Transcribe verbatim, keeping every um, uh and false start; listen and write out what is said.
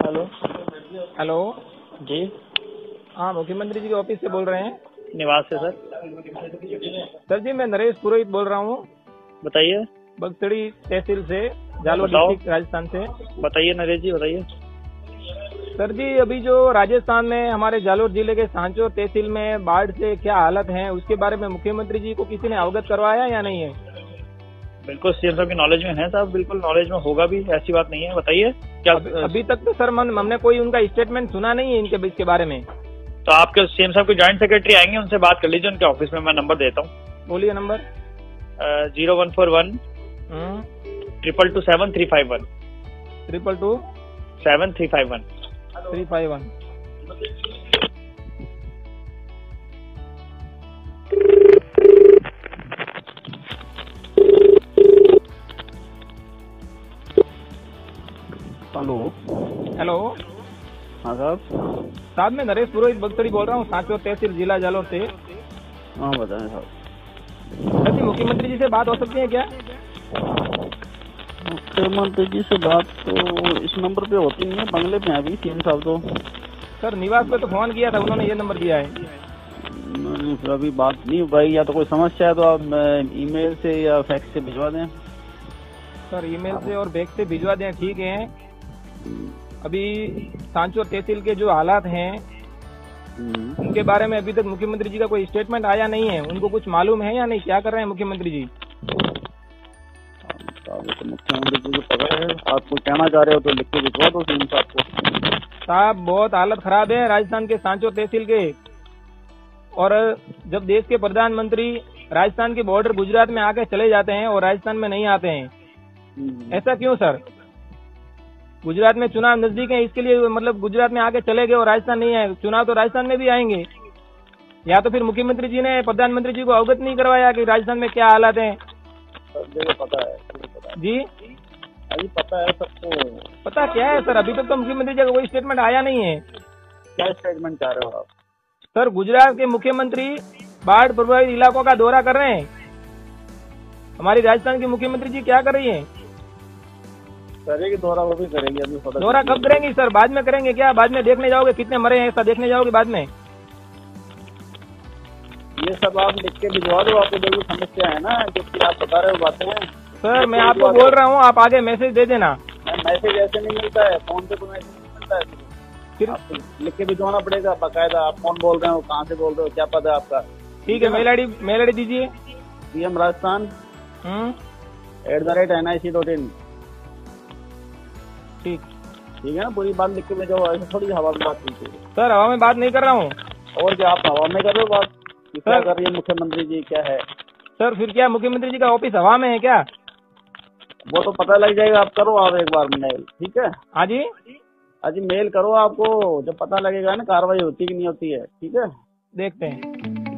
Hello hello जी, हाँ, मुख्यमंत्री जी के ऑफिस से बोल रहे हैं? निवास से सर। सर जी, मैं नरेश पुरोहित बोल रहा हूँ, बताइए। बगसड़ी तहसील से, जालोर बताओ। डिस्ट्रिक्ट राजस्थान से। बताइए नरेश जी, बताइए। सर जी, अभी जो राजस्थान में हमारे जालोर जिले के सांचोर तहसील में बाढ़ से क्या हालत है, उसके बारे में मुख्यमंत्री जी को किसी ने अवगत करवाया या नहीं है? बिल्कुल सीएम साहब की नॉलेज में है साहब, बिल्कुल नॉलेज में होगा भी, ऐसी बात नहीं है। बताइए क्या। अभी, अभी तक तो सर मन, हमने कोई उनका स्टेटमेंट सुना नहीं है इनके इसके बारे में। तो आपके सीएम साहब के जॉइंट सेक्रेटरी आएंगे, उनसे बात कर लीजिए उनके ऑफिस में। मैं नंबर देता हूँ। बोलिए number. Zero one four one triple two seven three five one triple two seven three five one three five one. Hello hello हाँ साहब। साहब, मैं नरेश पुरोहित बगसड़ी बोल रहा हूँ, सांचोर तहसील जिला जालोर से। हाँ बताएं साहब। सर जी, मुख्यमंत्री जी से बात हो सकती है क्या? मुख्यमंत्री जी से बात तो इस नंबर पे होती नहीं है, बंगले पे हैं अभी सीएम साहब तो। सर, निवास पे तो फोन किया था, उन्होंने ये नंबर दिया है। नहीं, फिर अभी बात नहीं भाई, या तो कोई समस्या है तो आप ईमेल से या फैक्स से भिजवा दें। सर, ईमेल से और फैक्स से भिजवा दें, ठीक है। अभी सांचोर तहसील के जो हालात हैं उनके बारे में अभी तक मुख्यमंत्री जी का कोई स्टेटमेंट आया नहीं है। उनको कुछ मालूम है या नहीं, क्या कर रहे हैं मुख्यमंत्री जी? तो मुख्यमंत्री जी को पता है, आप कुछ कहना चाह रहे हो तो लिख के भिजवा दो सीएम साहब को। साहब, बहुत हालत खराब है राजस्थान के सांचोर तहसील के। और जब देश के प्रधानमंत्री राजस्थान के बॉर्डर गुजरात में आके चले जाते हैं और राजस्थान में नहीं आते हैं, ऐसा क्यों सर? गुजरात में चुनाव नजदीक है, इसके लिए मतलब गुजरात में आके चले गए और राजस्थान नहीं आए। चुनाव तो राजस्थान में भी आएंगे। या तो फिर मुख्यमंत्री जी ने प्रधानमंत्री जी को अवगत नहीं करवाया कि राजस्थान में क्या हालात हैं। पता है, पता है। जी अभी पता है सबको। पता क्या है सर? अभी तक तो मुख्यमंत्री जी का कोई स्टेटमेंट आया नहीं है। क्या स्टेटमेंट चाह रहे हो आप? सर, गुजरात के मुख्यमंत्री बाढ़ प्रभावित इलाकों का दौरा कर रहे हैं। हमारी राजस्थान की मुख्यमंत्री जी क्या कर रही है? करेगी दौरा, वो भी करेंगे। अभी दौरा कब करेंगी सर? बाद में करेंगे क्या? बाद में देखने जाओगे कितने मरे हैं, ऐसा देखने जाओगे बाद में? ये सब आप लिख के भिजवा दो। आपको जो भी समस्या है ना, जो कि आप बता रहे हो बातें। सर, मैं आपको बोल रहा हूँ, आप आगे मैसेज दे देना। मैसेज ऐसे नहीं मिलता है, फोन पे कोई मैसेज नहीं मिलता है। फिर आपको लिख के भिजवाना पड़ेगा बाकायदा। आप कौन बोल रहे हो, कहाँ से बोल रहे हो, क्या पता है आपका? ठीक है, mail I D mail I D दीजिए। CM Rajasthan at the rate N I C dot in. ठीक ठीक है ना, पूरी बात लिख के भेजो। ऐसे थोड़ी हवा में बात कीजिए सर। हवा में बात नहीं कर रहा हूँ। और क्या आप हवा में कर रहे हो बात? क्या कर रही है मुख्यमंत्री जी, क्या है? सर, फिर क्या मुख्यमंत्री जी का ऑफिस हवा में है क्या? वो तो पता लग जाएगा। आप करो आप एक बार मेल, ठीक है? हाँ जी, हाँ जी, मेल करो। आपको जब पता लगेगा ना कार्रवाई होती कि नहीं होती है, ठीक है? देखते हैं।